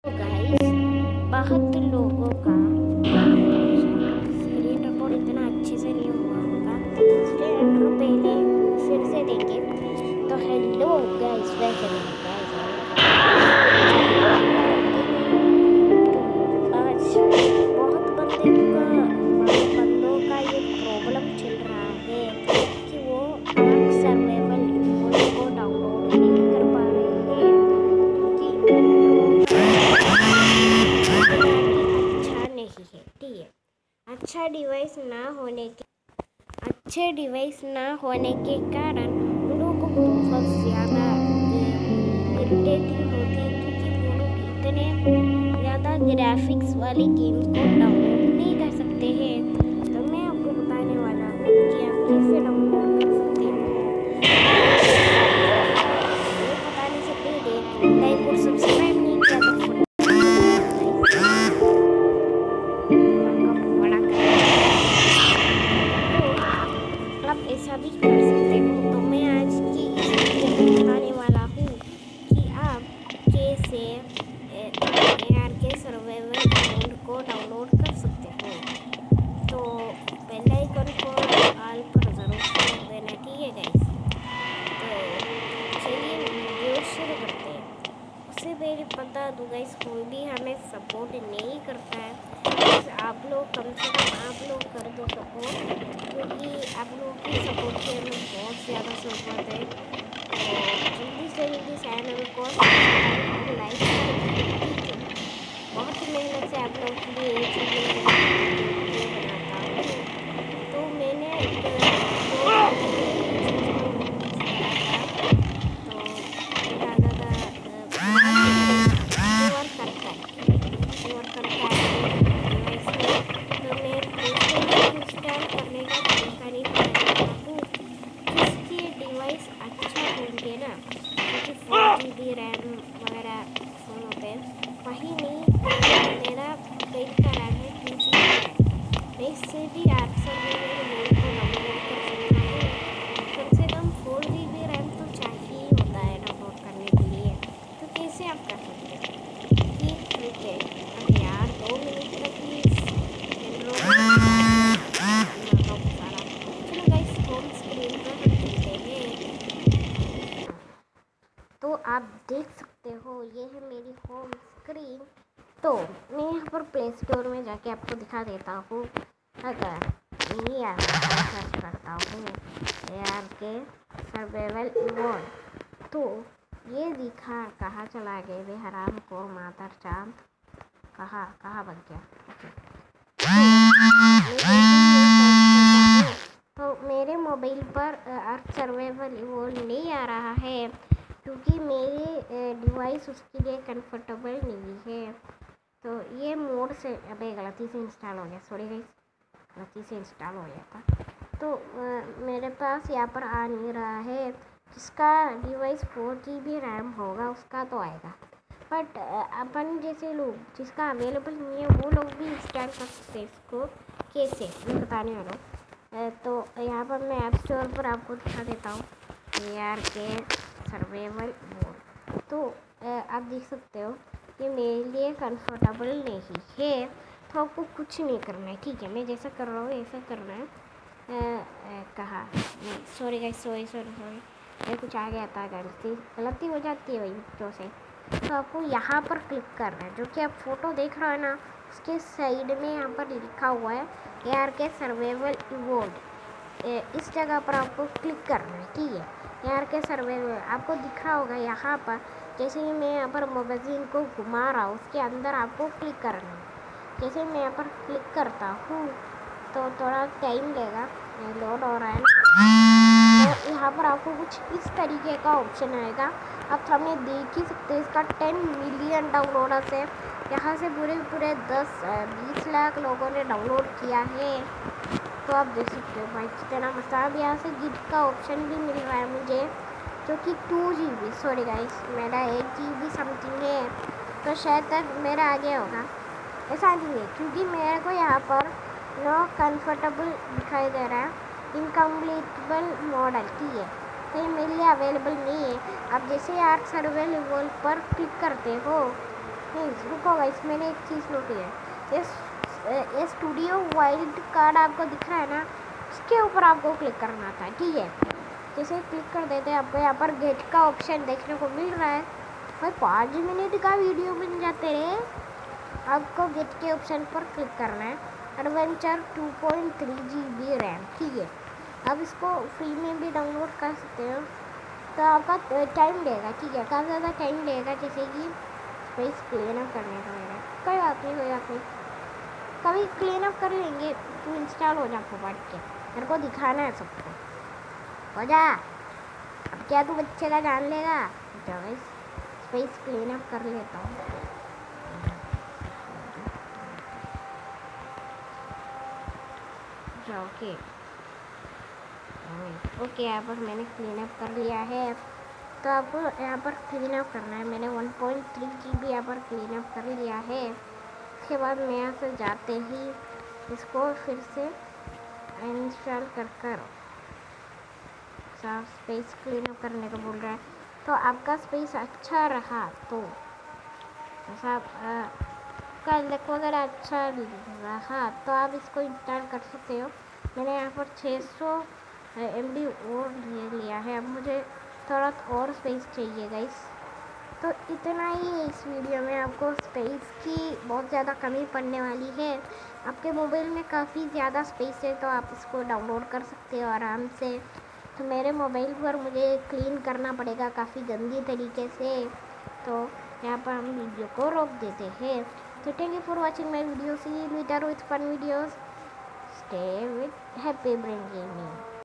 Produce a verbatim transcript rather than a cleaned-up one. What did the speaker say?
तो गाइस बहुत लोगों का स्क्रीन रिकॉर्ड इतना अच्छे से नहीं हुआ होगा, इसलिए इंट्रो पहले फिर से देंगे। तो हेलो गाइस, वैसे नहीं गाइस, तो आज बहुत बंदे का बहुत बंदों का ये प्रॉब्लम चल रहा है कि वो आर्क सर्वाइवल इवोल्व को डाउनलोड नहीं कर पा रहे हैं क्योंकि अच्छा नहीं है। ठीक है, अच्छा डिवाइस ना होने के अच्छे डिवाइस ना होने के कारण उन लोगों को बहुत ज़्यादा इरिटेटिंग होती है क्योंकि वो लोग इतने ज़्यादा ग्राफिक्स वाली गेम को डाउनलोड नहीं कर सकते हैं। तो मैं आपको बताने वाला हूँ कि आप कैसे डाउनलोड कर सकते हो। ये बताने से पहले लाइक और सब्सक्राइब नहीं किया तो आप ऐसा भी कर सकते हो। तो मैं आज की इस वीडियो में बताने वाला हूँ कि आप कैसे एआर के सर्वाइवल मोड को डाउनलोड कर सकते हो। तो बेल आइकन को ऑल पर ज़रूर कर देना, ठीक है गाइस। तो चलिए वीडियो शुरू करते हैं। उससे पहले बता दूँ गाइस, कोई भी हमें सपोर्ट नहीं करता है, बस आप लोग कम से कम आप लोग कर दो सपोर्ट, क्योंकि आप लोगों की सपोर्ट की हमें बहुत ज़्यादा ज़रूरत है। तो जल्दी से जल्दी चैनल को सब्सक्राइब और लाइक करें। बहुत मेहनत से आप लोगों के लिए एक वीडियो बनाता हूँ। तो मैंने दो रैम वगैरह फ़ोन होते हैं, वही नहीं मेरा पेट का रैम है टू जी बी है। मैं इससे भी आठ सौ मोड को डाउनलोड कर सकता हूँ। कम से कम फोर जी बी रैम तो चाहिए ही होता है डाउनलोड करने के लिए। तो कैसे आप कर सकते हैं? ठीक ठीक है, अब यार दो मिनट तक प्लीज़ सारा। चलो गाइस, होम स्क्रीन पर हम चलते हैं। तो आप देख सकते हो ये है मेरी होम स्क्रीन। तो मैं यहाँ पर प्ले स्टोर में जाके आपको दिखा देता हूँ। अगर नहीं यार सर्च करता हूँ एआर के सर्वाइवल इवोल्व, तो ये दिखा कहाँ चला गए वे हराम को मातर चांद, कहाँ कहाँ बन गया। तो मेरे मोबाइल पर आर्क सर्वाइवल इवोल्व नहीं आ रहा है क्योंकि मेरे डिवाइस उसके लिए कंफर्टेबल नहीं है। तो ये मोड से अबे गलती से इंस्टॉल हो गया, सॉरी गाइस, गलती से इंस्टॉल हो गया था। तो आ, मेरे पास यहाँ पर आ नहीं रहा है। जिसका device four G B RAM होगा उसका तो आएगा, बट अपन जैसे लोग जिसका अवेलेबल नहीं है वो लोग भी इंस्टॉल कर सकते हैं इसको। कैसे मैं बताने वाला हूँ। तो यहाँ पर मैं ऐप स्टोर पर आपको दिखा देता हूँ एआर के सर्वाइवल मोड। तो आप देख सकते हो कि मेरे लिए कंफर्टेबल नहीं है, तो आपको कुछ नहीं करना है, ठीक है। मैं जैसा कर रहा हूँ ऐसा करना है। कहा sorry guys, sorry sorry sorry ये कुछ आ गया था, गलती गलती हो जाती है भाई बच्चों से। तो आपको यहाँ पर क्लिक करना है, जो कि आप फोटो देख रहे हो ना, उसके साइड में यहाँ पर लिखा हुआ है एआर के सर्वाइवल इवोल्व। इस जगह पर आपको क्लिक करना है, ठीक है। एआर के सर्वाइवल आपको दिख रहा होगा यहाँ पर। जैसे ही मैं यहाँ पर मैगज़ीन को घुमा रहा हूँ उसके अंदर आपको क्लिक करना है। जैसे मैं यहाँ पर क्लिक करता हूँ तो थोड़ा टाइम लेगा, लोड हो रहा है ना। तो यहाँ पर आपको कुछ इस तरीके का ऑप्शन आएगा। आप सामने देख ही सकते हैं इसका टेन मिलियन डाउनलोडर्स है। यहाँ से पूरे पूरे दस बीस लाख लोगों ने डाउनलोड किया है। तो आप देख सकते हो भाई कितना मसा। अब यहाँ से गिफ्ट का ऑप्शन भी मिल रहा है मुझे, जो कि two G B sorry guys मेरा एक जी बी समथिंग है, तो शायद तक मेरा आ गया होगा। ऐसा नहीं है क्योंकि मेरे को यहाँ पर नो कंफर्टेबल दिखाई दे रहा है, इनकम्प्लीटेबल मॉडल, ठीक है। तो ये मेरे लिए अवेलेबल नहीं है। आप जैसे आर्क सर्वाइवल इवोल्व पर क्लिक करते हो नहीं रुको गाइस, मैंने एक चीज़ नोट की है। ये ये स्टूडियो वाइल्ड कार्ड आपको दिख रहा है ना, उसके ऊपर आपको क्लिक करना था, ठीक है। जैसे क्लिक कर देते हैं आपको यहाँ पर गेट का ऑप्शन देखने को मिल रहा है। भाई पाँच मिनट का वीडियो बन जाते हैं। आपको गेट के ऑप्शन पर क्लिक करना है। Adventure two point three G B RAM, ठीक है। आप इसको फ्री में भी डाउनलोड कर सकते हो। तो आपका टाइम लेगा, ठीक है, काफ़ी ज़्यादा टाइम लेगा, जैसे कि स्पेस क्लीन अप करने का मेरा। कोई बात नहीं, कोई बात नहीं, कभी क्लीन अप कर लेंगे तो इंस्टॉल हो जा पड़ के। मेरे को दिखाना है सबको। हो जा, अब क्या तू बच्चे का जान लेगा। चलो स्पेस क्लीन अप कर लेता हूँ। ओके ओके, यहाँ पर मैंने क्लीन अप कर लिया है। तो आपको यहाँ पर क्लीन अप करना है। मैंने one point three G B यहाँ पर क्लीन अप कर लिया है। उसके बाद मैं यहाँ से जाते ही इसको फिर से इंस्टॉल कर कर साफ स्पेस क्लीन अप करने को बोल रहा है। तो आपका स्पेस अच्छा रहा तो ऐसा आपका लक वगैरह अच्छा रहा तो आप इसको इंस्टॉल कर सकते हो। मैंने यहाँ पर छः सौ एम बी और ले लिया है। अब मुझे थोड़ा और स्पेस चाहिए गाइस। तो इतना ही है इस वीडियो में। आपको स्पेस की बहुत ज़्यादा कमी पड़ने वाली है। आपके मोबाइल में काफ़ी ज़्यादा स्पेस है, तो आप इसको डाउनलोड कर सकते हो आराम से। तो मेरे मोबाइल पर मुझे क्लीन करना पड़ेगा काफ़ी गंदी तरीके से। तो यहाँ पर हम वीडियो को रोक देते हैं। तो thank you for watching my video. See you later with fun videos. Stay with happy brain gaming.